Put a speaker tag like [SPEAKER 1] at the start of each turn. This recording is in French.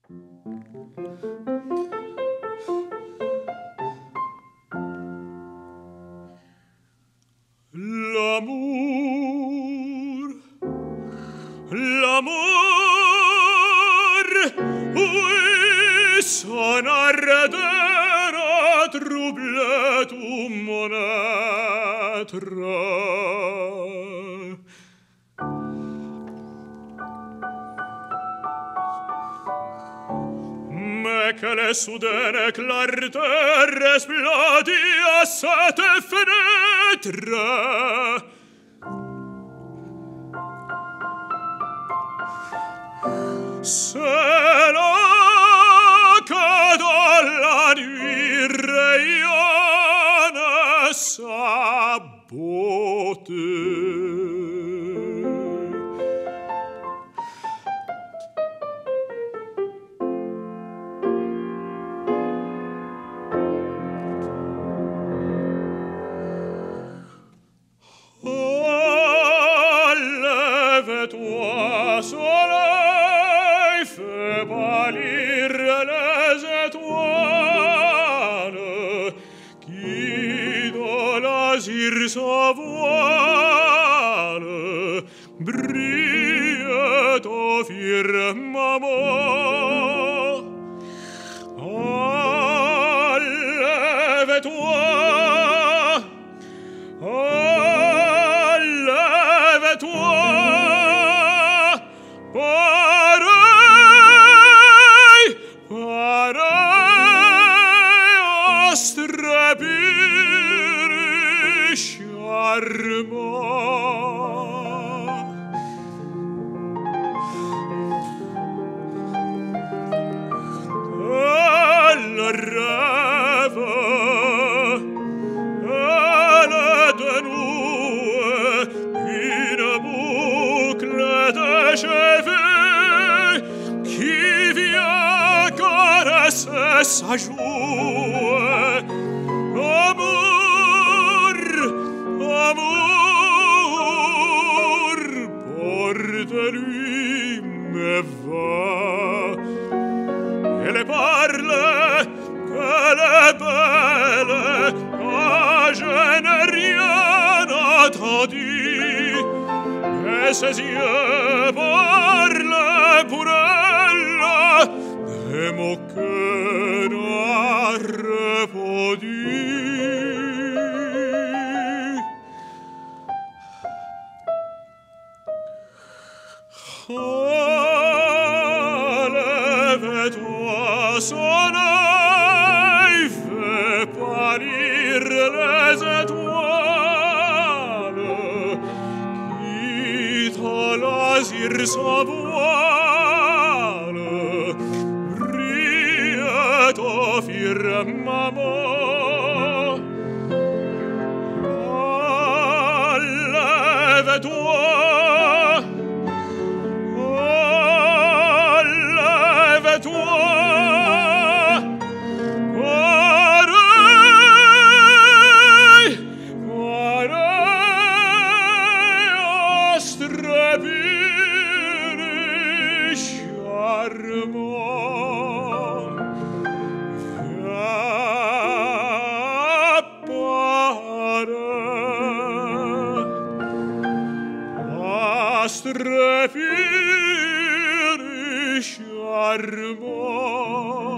[SPEAKER 1] L'amour, l'amour, oui, son ardeur a troublé tout mon être. Mais quelle soudaine clarté resplendit à cette fenêtre. C'est là que dans la nuit rayonne sa beauté. Lève-toi, soleil, fais pâlir les étoiles qui dans l'azur s'envolent, brillent au firmament. Oh, lève-toi, oh, lève-toi, pareil, pareil, astre pur et charmant. Elle rêve, elle dénoue une boucle de cheveux qui vient caresser sa joue. Amour, amour, porte-lui mes voix. Elle parle, elle est belle, ah, je n'ai rien entendu, mais ses yeux parlent pour elle, et mon cœur a répondu. Oh, lève-toi, soleil, fais pâlir les étoiles qui dans l'azur s'envolent, brillent au firmament. Oh, lève-toi, pareil, pareil, astre pur et charmant. Viens paraître, astre pur et charmant.